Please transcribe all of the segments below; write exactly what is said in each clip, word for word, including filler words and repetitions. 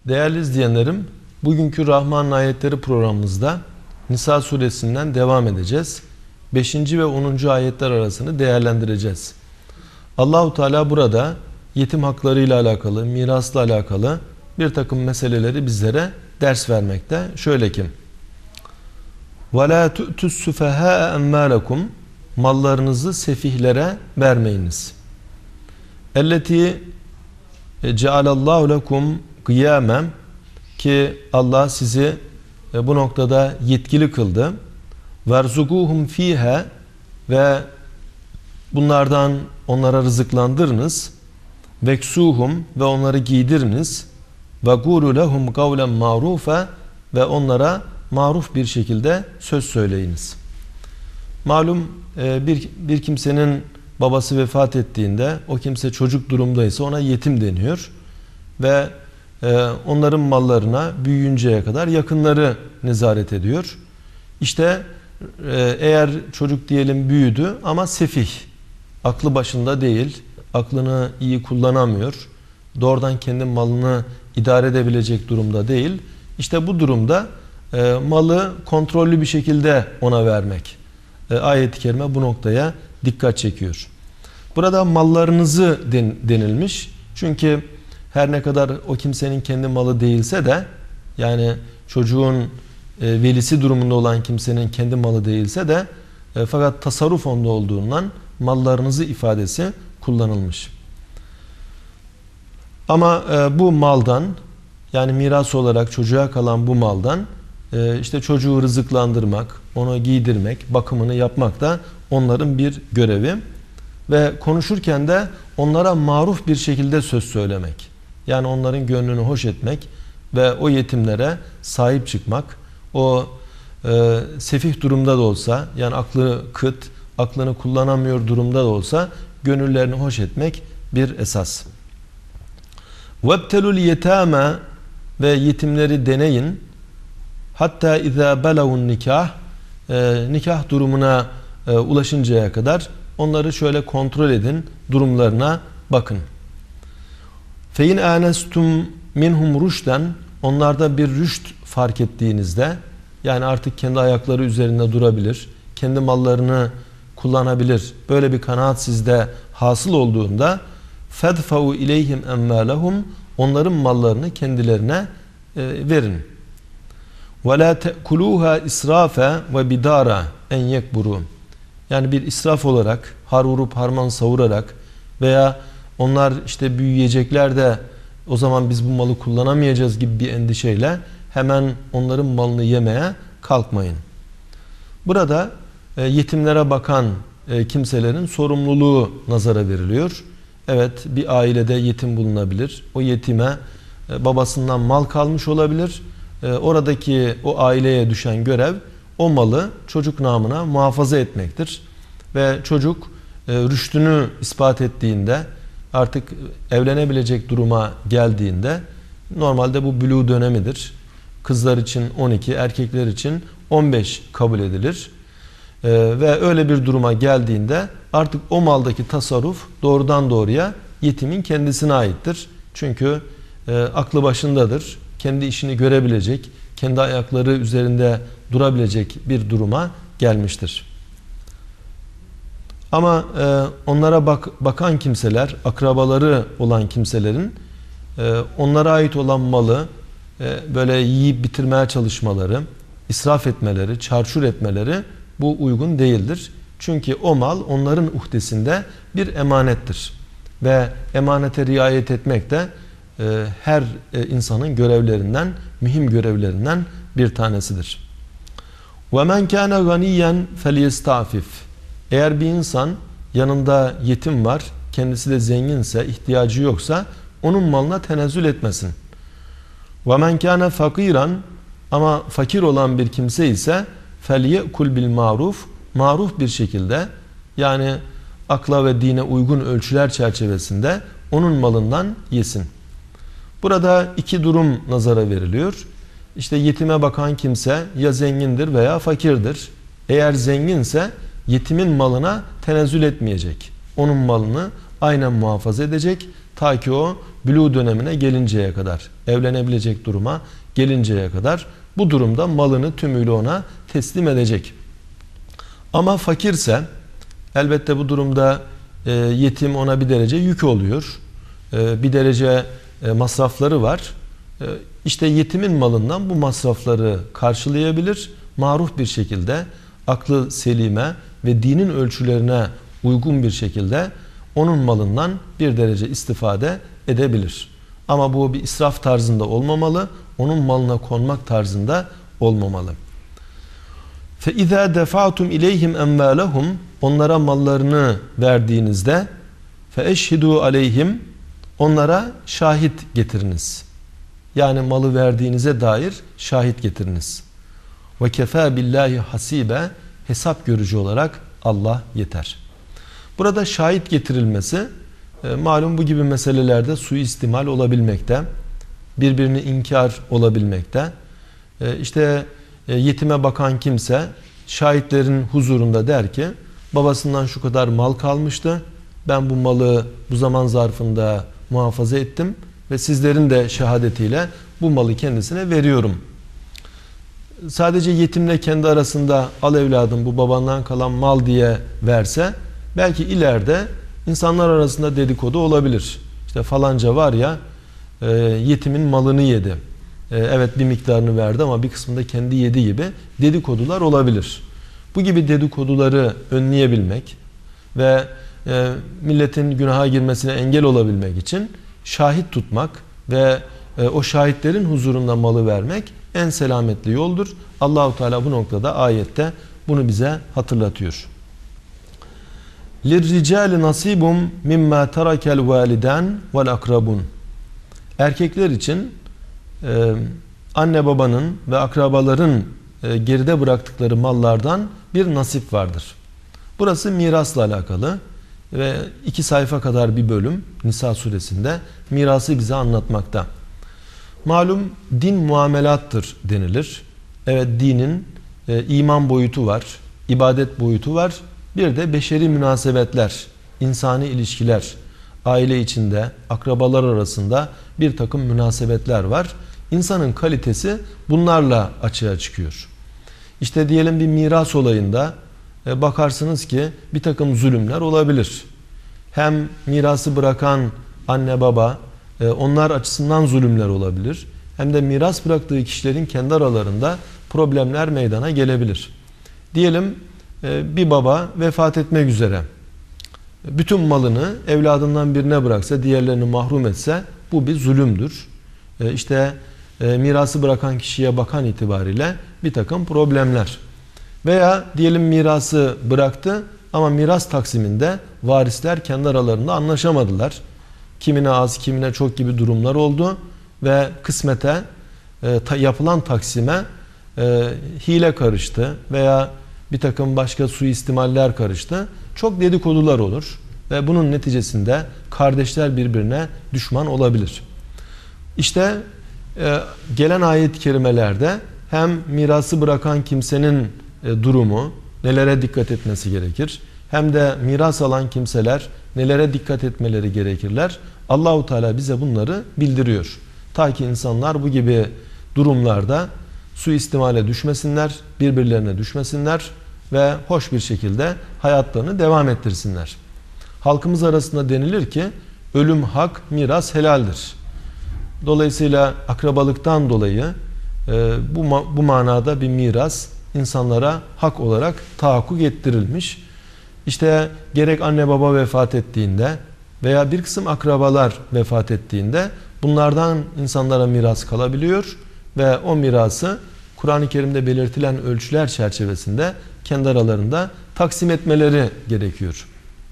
Değerli izleyenlerim, bugünkü Rahman Ayetleri programımızda Nisa suresinden devam edeceğiz. beşinci ve onuncu ayetler arasını değerlendireceğiz. Allahu Teala burada yetim haklarıyla alakalı, mirasla alakalı bir takım meseleleri bizlere ders vermekte. Şöyle ki: وَلَا تُؤْتُ السُّفَهَاءَ اَمَّالَكُمْ Mallarınızı sefihlere vermeyiniz. اَلَّتِي جَعَلَ اللّٰهُ لَكُمْ قِيَامًا Ki Allah sizi bu noktada yetkili kıldı. وَرْزُقُوهُمْ ف۪يهَا Ve bunlardan onlara rızıklandırınız. وَكْسُوهُمْ Ve onları giydiriniz. وَقُولُ لَهُمْ قَوْلًا مَعْرُوفًا Ve onlara maruf bir şekilde söz söyleyiniz. Malum bir, bir kimsenin babası vefat ettiğinde, o kimse çocuk durumdaysa ona yetim deniyor. Ve onların mallarına büyüyünceye kadar yakınları nezaret ediyor. İşte eğer çocuk diyelim büyüdü ama sefih, aklı başında değil, aklını iyi kullanamıyor, doğrudan kendi malını idare edebilecek durumda değil. İşte bu durumda e, malı kontrollü bir şekilde ona vermek. E, ayet-i kerime bu noktaya dikkat çekiyor. Burada mallarınızı den, denilmiş. Çünkü her ne kadar o kimsenin kendi malı değilse de, yani çocuğun e, velisi durumunda olan kimsenin kendi malı değilse de e, fakat tasarruf onda olduğundan mallarınızı ifadesi kullanılmış. Ama e, bu maldan, yani miras olarak çocuğa kalan bu maldan e, işte çocuğu rızıklandırmak, onu giydirmek, bakımını yapmak da onların bir görevi. Ve konuşurken de onlara maruf bir şekilde söz söylemek. Yani onların gönlünü hoş etmek ve o yetimlere sahip çıkmak. O e, sefih durumda da olsa, yani aklı kıt, aklını kullanamıyor durumda da olsa gönüllerini hoş etmek bir esas. وَابْتَلُوا الْيَتَامَ Ve yetimleri deneyin. Hatta اِذَا بَلَوُ nikah Nikah durumuna e, ulaşıncaya kadar onları şöyle kontrol edin, durumlarına bakın. فَاِنْ آنَسْتُمْ minhum rüşden Onlarda bir rüşt fark ettiğinizde, yani artık kendi ayakları üzerinde durabilir, kendi mallarını kullanabilir, böyle bir kanaat sizde hasıl olduğunda فَدْفَوْا اِلَيْهِمْ اَمَّالَهُمْ Onların mallarını kendilerine e, verin. وَلَا تَأْكُلُوهَا اِسْرَافًا وَبِدَارًا en yekburu. Yani bir israf olarak, har vurup harman savurarak veya onlar işte büyüyecekler de o zaman biz bu malı kullanamayacağız gibi bir endişeyle hemen onların malını yemeye kalkmayın. Burada e, yetimlere bakan e, kimselerin sorumluluğu nazara veriliyor. Evet, bir ailede yetim bulunabilir. O yetime e, babasından mal kalmış olabilir. E, oradaki o aileye düşen görev o malı çocuk namına muhafaza etmektir. Ve çocuk e, rüştünü ispat ettiğinde, artık evlenebilecek duruma geldiğinde, normalde bu bülû dönemidir. Kızlar için on iki, erkekler için on beş kabul edilir. Ee, ve öyle bir duruma geldiğinde artık o maldaki tasarruf doğrudan doğruya yetimin kendisine aittir. Çünkü e, aklı başındadır. Kendi işini görebilecek, kendi ayakları üzerinde durabilecek bir duruma gelmiştir. Ama e, onlara bak, bakan kimseler, akrabaları olan kimselerin e, onlara ait olan malı e, böyle yiyip bitirmeye çalışmaları, israf etmeleri, çarçur etmeleri bu uygun değildir. Çünkü o mal onların uhdesinde bir emanettir. Ve emanete riayet etmek de e, her e, insanın görevlerinden, mühim görevlerinden bir tanesidir. وَمَنْ كَانَ غَنِيًّا فَلْيَسْتَعْفِفْ Eğer bir insan yanında yetim var, kendisi de zenginse, ihtiyacı yoksa onun malına tenezzül etmesin. وَمَنْ كَانَ فَقِيرًا Ama fakir olan bir kimse ise فَلْيَأْكُلْ بِالْمَعْرُوفِ Maruf bir şekilde, yani akla ve dine uygun ölçüler çerçevesinde onun malından yesin. Burada iki durum nazara veriliyor. İşte yetime bakan kimse ya zengindir veya fakirdir. Eğer zenginse yetimin malına tenezzül etmeyecek. Onun malını aynen muhafaza edecek. Ta ki o bülû dönemine gelinceye kadar, evlenebilecek duruma gelinceye kadar bu durumda malını tümüyle ona teslim edecek. Ama fakirse elbette bu durumda e, yetim ona bir derece yük oluyor. E, bir derece e, masrafları var. E, işte yetimin malından bu masrafları karşılayabilir. Maruf bir şekilde, aklı selime ve dinin ölçülerine uygun bir şekilde onun malından bir derece istifade edebilir. Ama bu bir israf tarzında olmamalı, onun malına konmak tarzında olmamalı. فَاِذَا دَفَعْتُمْ اِلَيْهِمْ اَمْوَالَهُمْ Onlara mallarını verdiğinizde فَاَشْهِدُوا عَلَيْهِمْ Onlara şahit getiriniz. Yani malı verdiğinize dair şahit getiriniz. وَكَفَى بِاللّٰهِ hasibe Hesap görücü olarak Allah yeter. Burada şahit getirilmesi e, malum bu gibi meselelerde suistimal olabilmekte. Birbirini inkar olabilmekte. E, işte e, yetime bakan kimse şahitlerin huzurunda der ki babasından şu kadar mal kalmıştı. Ben bu malı bu zaman zarfında muhafaza ettim ve sizlerin de şehadetiyle bu malı kendisine veriyorum. Sadece yetimle kendi arasında al evladım bu babandan kalan mal diye verse belki ileride insanlar arasında dedikodu olabilir. İşte falanca var ya e, yetimin malını yedi. E, evet bir miktarını verdi ama bir kısmını da kendi yedi gibi dedikodular olabilir. Bu gibi dedikoduları önleyebilmek ve e, milletin günaha girmesine engel olabilmek için şahit tutmak ve e, o şahitlerin huzurunda malı vermek en selametli yoldur. Allahu Teala bu noktada ayette bunu bize hatırlatıyor. لِلْرِجَالِ نَصِيبٌ مِمَّا تَرَكَ الْوَالِدَانِ وَالْاَقْرَبُونَ Erkekler için e, anne babanın ve akrabaların e, geride bıraktıkları mallardan bir nasip vardır. Burası mirasla alakalı ve iki sayfa kadar bir bölüm Nisa suresinde mirası bize anlatmakta. Malum din muamelattır denilir. Evet dinin e, iman boyutu var, ibadet boyutu var. Bir de beşeri münasebetler, insani ilişkiler, aile içinde, akrabalar arasında bir takım münasebetler var. İnsanın kalitesi bunlarla açığa çıkıyor. İşte diyelim bir miras olayında e, bakarsınız ki bir takım zulümler olabilir. Hem mirası bırakan anne baba, e, onlar açısından zulümler olabilir. Hem de miras bıraktığı kişilerin kendi aralarında problemler meydana gelebilir. Diyelim e, bir baba vefat etmek üzere. Bütün malını evladından birine bıraksa, diğerlerini mahrum etse bu bir zulümdür. E, işte e, mirası bırakan kişiye bakan itibariyle bir takım problemler. Veya diyelim mirası bıraktı ama miras taksiminde varisler kendi aralarında anlaşamadılar. Kimine az, kimine çok gibi durumlar oldu ve kısmete e, ta, yapılan taksime e, hile karıştı veya bir takım başka suistimaller karıştı. Çok dedikodular olur ve bunun neticesinde kardeşler birbirine düşman olabilir. İşte e, gelen ayet-i kerimelerde hem mirası bırakan kimsenin e, durumu, nelere dikkat etmesi gerekir, hem de miras alan kimseler nelere dikkat etmeleri gerekirler. Allahu Teala bize bunları bildiriyor. Ta ki insanlar bu gibi durumlarda suistimale düşmesinler, birbirlerine düşmesinler ve hoş bir şekilde hayatlarını devam ettirsinler. Halkımız arasında denilir ki ölüm hak, miras helaldir. Dolayısıyla akrabalıktan dolayı e, bu, bu manada bir miras insanlara hak olarak tahakkuk ettirilmiş. İşte gerek anne baba vefat ettiğinde veya bir kısım akrabalar vefat ettiğinde bunlardan insanlara miras kalabiliyor ve o mirası Kur'an-ı Kerim'de belirtilen ölçüler çerçevesinde kendi aralarında taksim etmeleri gerekiyor.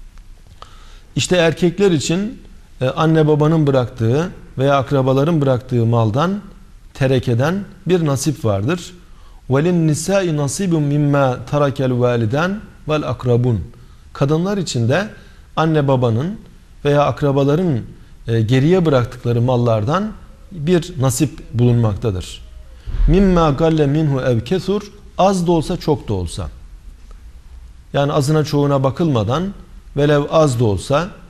İşte erkekler için anne babanın bıraktığı veya akrabaların bıraktığı maldan, terekeden bir nasip vardır. وَلِنْ نِسَاءِ نَصِيبٌ مِمَّا تَرَكَ الْوَالِدَانِ وَالْاَقْرَبُونَ Kadınlar için de anne babanın veya akrabaların geriye bıraktıkları mallardan bir nasip bulunmaktadır. مِمَّا قَلَّ مِنْهُ اَوْ كَثُرْ Az da olsa çok da olsa. Yani azına çoğuna bakılmadan velev az da olsa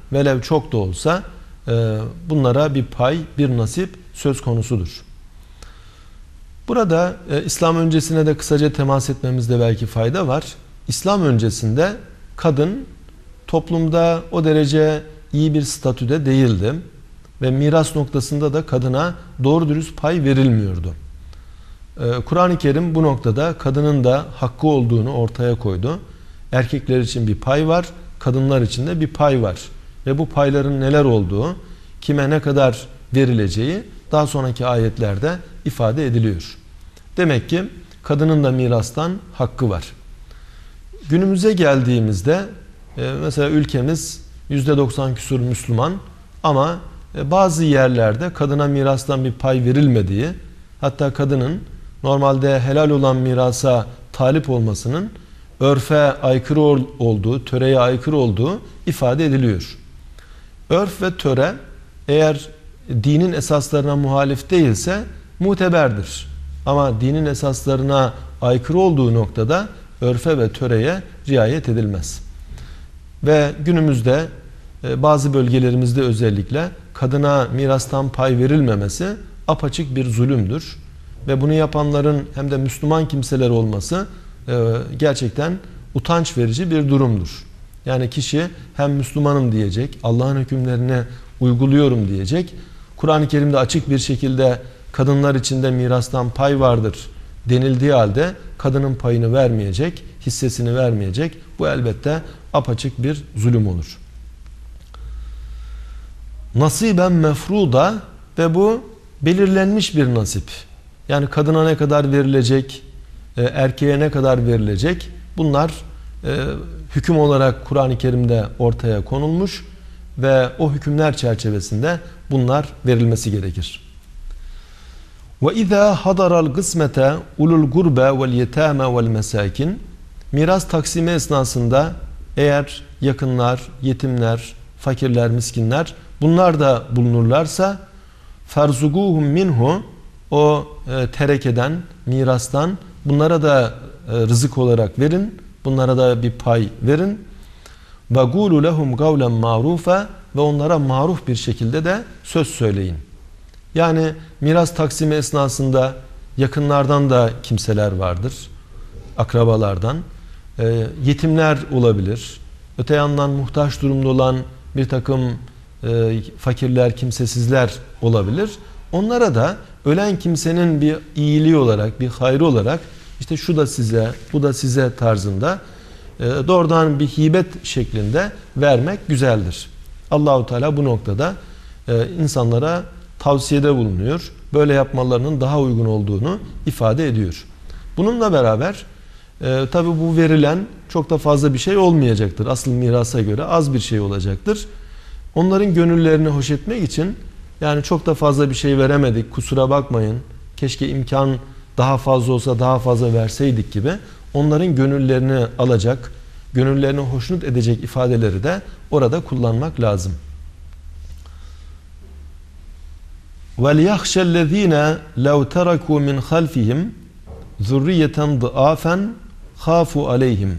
velev çok da olsa e, bunlara bir pay, bir nasip söz konusudur. Burada e, İslam öncesine de kısaca temas etmemizde belki fayda var. İslam öncesinde kadın toplumda o derece iyi bir statüde değildi ve miras noktasında da kadına doğru dürüst pay verilmiyordu. Ee, Kur'an-ı Kerim bu noktada kadının da hakkı olduğunu ortaya koydu. Erkekler için bir pay var, kadınlar için de bir pay var. Ve bu payların neler olduğu, kime ne kadar verileceği daha sonraki ayetlerde ifade ediliyor. Demek ki kadının da mirastan hakkı var. Günümüze geldiğimizde e, mesela ülkemiz yüzde doksan küsur Müslüman ama e, bazı yerlerde kadına mirastan bir pay verilmediği, hatta kadının normalde helal olan mirasa talip olmasının örfe aykırı olduğu, töreye aykırı olduğu ifade ediliyor. Örf ve töre eğer dinin esaslarına muhalif değilse muteberdir. Ama dinin esaslarına aykırı olduğu noktada örfe ve töreye riayet edilmez. Ve günümüzde bazı bölgelerimizde özellikle kadına mirastan pay verilmemesi apaçık bir zulümdür. Ve bunu yapanların hem de Müslüman kimseler olması gerçekten utanç verici bir durumdur. Yani kişi hem Müslümanım diyecek, Allah'ın hükümlerini uyguluyorum diyecek. Kur'an-ı Kerim'de açık bir şekilde kadınlar içinde mirastan pay vardır denildiği halde kadının payını vermeyecek, hissesini vermeyecek. Bu elbette apaçık bir zulüm olur. Nasiben mefruda ve bu belirlenmiş bir nasip. Yani kadına ne kadar verilecek, erkeğe ne kadar verilecek, bunlar hüküm olarak Kur'an-ı Kerim'de ortaya konulmuş ve o hükümler çerçevesinde bunlar verilmesi gerekir. وَاِذَا حَضَرَ الْقِسْمَةَ اُلُوا الْقُرْبَ وَالْيَتَامَ وَالْمَسَاكِنِ Miras taksimi esnasında eğer yakınlar, yetimler, fakirler, miskinler bunlar da bulunurlarsa فَرْزُقُوهُمْ minhu o e, terekeden, mirastan bunlara da e, rızık olarak verin. Bunlara da bir pay verin. وَقُولُ لَهُمْ قَوْلًا مَعْرُوفًا Ve onlara maruf bir şekilde de söz söyleyin. Yani miras taksimi esnasında yakınlardan da kimseler vardır. Akrabalardan. E, yetimler olabilir. Öte yandan muhtaç durumda olan bir takım e, fakirler, kimsesizler olabilir. Onlara da ölen kimsenin bir iyiliği olarak, bir hayrı olarak işte şu da size, bu da size tarzında e, doğrudan bir hibet şeklinde vermek güzeldir. Allahu Teala bu noktada e, insanlara tavsiyede bulunuyor. Böyle yapmalarının daha uygun olduğunu ifade ediyor. Bununla beraber e, tabi bu verilen çok da fazla bir şey olmayacaktır. Asıl mirasa göre az bir şey olacaktır. Onların gönüllerini hoş etmek için yani çok da fazla bir şey veremedik, kusura bakmayın, keşke imkan daha fazla olsa daha fazla verseydik gibi onların gönüllerini alacak, gönüllerini hoşnut edecek ifadeleri de orada kullanmak lazım. وَلْيَخْشَ الَّذ۪ينَ لَوْ تَرَكُوا مِنْ خَلْفِهِمْ ذُرِّيَّةً ضِعَافًا خَافُوا عَلَيْهِمْ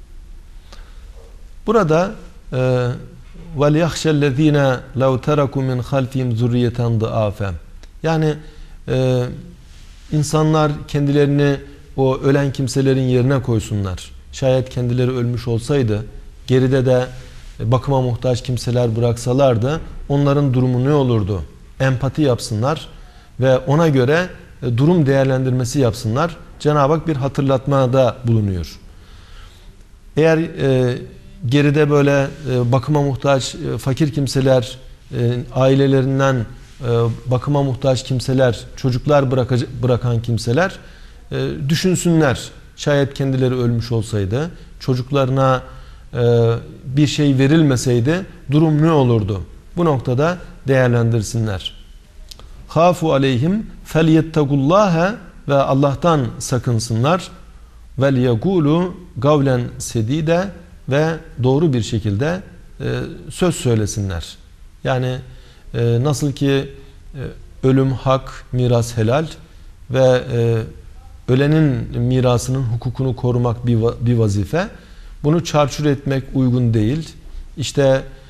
Burada وَلْيَخْشَ الَّذ۪ينَ لَوْ تَرَكُوا مِنْ خَلْفِهِمْ ذُرِّيَّةً ضِعَافًا Yani e, insanlar kendilerini o ölen kimselerin yerine koysunlar. Şayet kendileri ölmüş olsaydı, geride de bakıma muhtaç kimseler bıraksalardı, onların durumu ne olurdu? Empati yapsınlar ve ona göre durum değerlendirmesi yapsınlar. Cenab-ı Hak bir hatırlatmada bulunuyor. Eğer e, geride böyle e, bakıma muhtaç e, fakir kimseler, e, ailelerinden e, bakıma muhtaç kimseler, çocuklar bırakacak, bırakan kimseler e, düşünsünler. Şayet kendileri ölmüş olsaydı, çocuklarına e, bir şey verilmeseydi durum ne olurdu? Bu noktada değerlendirsinler. Hafu aleyhim felyettakullaha ve Allah'tan sakınsınlar. Vel yekulu gavlen sedide ve doğru bir şekilde e, söz söylesinler. Yani e, nasıl ki e, ölüm hak, miras helal ve e, ölenin mirasının hukukunu korumak bir, bir vazife. Bunu çarçur etmek uygun değil. İşte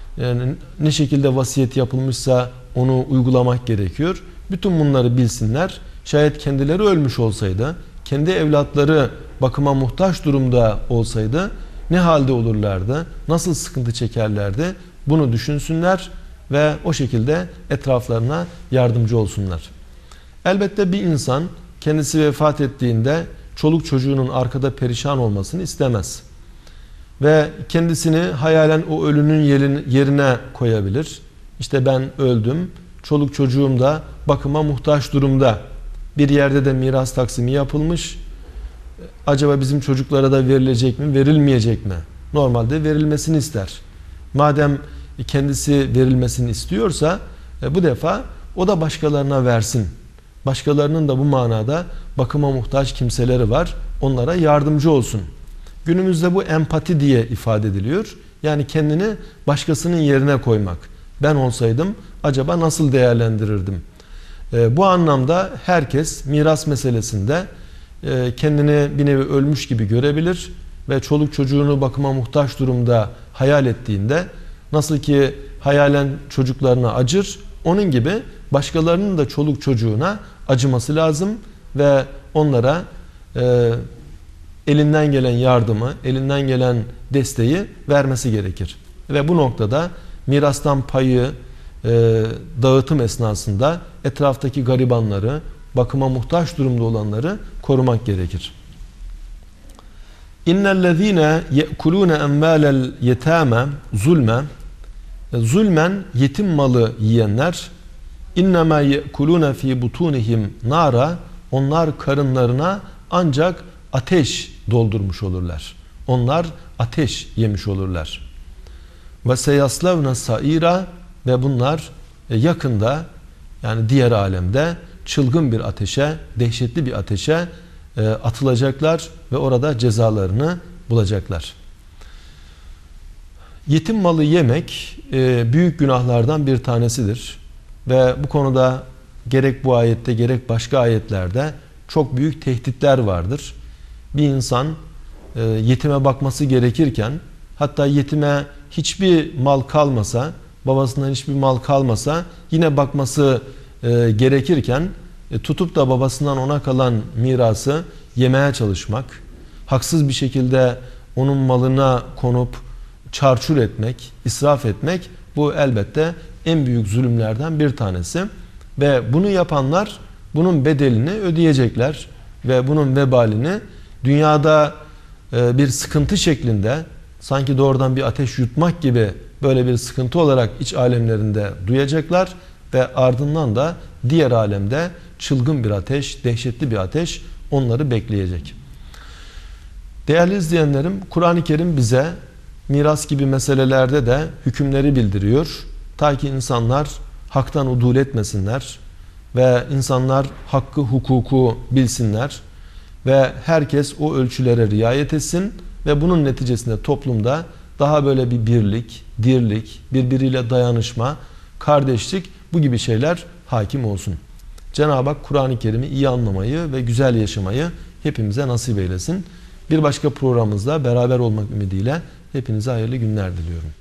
yani ne şekilde vasiyet yapılmışsa onu uygulamak gerekiyor. Bütün bunları bilsinler. Şayet kendileri ölmüş olsaydı, kendi evlatları bakıma muhtaç durumda olsaydı ne halde olurlardı, nasıl sıkıntı çekerlerdi, bunu düşünsünler ve o şekilde etraflarına yardımcı olsunlar. Elbette bir insan kendisi vefat ettiğinde çoluk çocuğunun arkada perişan olmasını istemez. Ve kendisini hayalen o ölünün yerine koyabilir. İşte ben öldüm, çoluk çocuğum da bakıma muhtaç durumda. Bir yerde de miras taksimi yapılmış. Acaba bizim çocuklara da verilecek mi, verilmeyecek mi? Normalde verilmesini ister. Madem kendisi verilmesini istiyorsa bu defa o da başkalarına versin. Başkalarının da bu manada bakıma muhtaç kimseleri var. Onlara yardımcı olsun. Günümüzde bu empati diye ifade ediliyor. Yani kendini başkasının yerine koymak. Ben olsaydım acaba nasıl değerlendirirdim? E, bu anlamda herkes miras meselesinde e, kendini bir nevi ölmüş gibi görebilir ve çoluk çocuğunu bakıma muhtaç durumda hayal ettiğinde nasıl ki hayalen çocuklarına acır, onun gibi başkalarının da çoluk çocuğuna acıması lazım ve onlara e, elinden gelen yardımı, elinden gelen desteği vermesi gerekir. Ve bu noktada mirastan payı e, dağıtım esnasında etraftaki garibanları, bakıma muhtaç durumda olanları korumak gerekir. İnnellezîne ye'kulûne emmâlel yetâme zulme, zulmen yetim malı yiyenler, innemâ ye'kulûne fî butûnihim nâra, onlar karınlarına ancak ateş doldurmuş olurlar. Onlar ateş yemiş olurlar. Ve seyaslavne saira, ve bunlar yakında, yani diğer alemde çılgın bir ateşe, dehşetli bir ateşe atılacaklar ve orada cezalarını bulacaklar. Yetim malı yemek büyük günahlardan bir tanesidir. Ve bu konuda gerek bu ayette gerek başka ayetlerde çok büyük tehditler vardır. Bir insan yetime bakması gerekirken, hatta yetime hiçbir mal kalmasa, babasından hiçbir mal kalmasa yine bakması gerekirken tutup da babasından ona kalan mirası yemeye çalışmak, haksız bir şekilde onun malına konup çarçur etmek, israf etmek, bu elbette en büyük zulümlerden bir tanesi. Ve bunu yapanlar bunun bedelini ödeyecekler ve bunun vebalini dünyada bir sıkıntı şeklinde, sanki doğrudan bir ateş yutmak gibi böyle bir sıkıntı olarak iç alemlerinde duyacaklar ve ardından da diğer alemde çılgın bir ateş, dehşetli bir ateş onları bekleyecek. Değerli izleyenlerim, Kur'an-ı Kerim bize miras gibi meselelerde de hükümleri bildiriyor. Ta ki insanlar haktan udul etmesinler ve insanlar hakkı, hukuku bilsinler ve herkes o ölçülere riayet etsin ve bunun neticesinde toplumda daha böyle bir birlik, dirlik, birbiriyle dayanışma, kardeşlik, bu gibi şeyler hakim olsun. Cenab-ı Hak Kur'an-ı Kerim'i iyi anlamayı ve güzel yaşamayı hepimize nasip eylesin. Bir başka programımızda beraber olmak ümidiyle hepinize hayırlı günler diliyorum.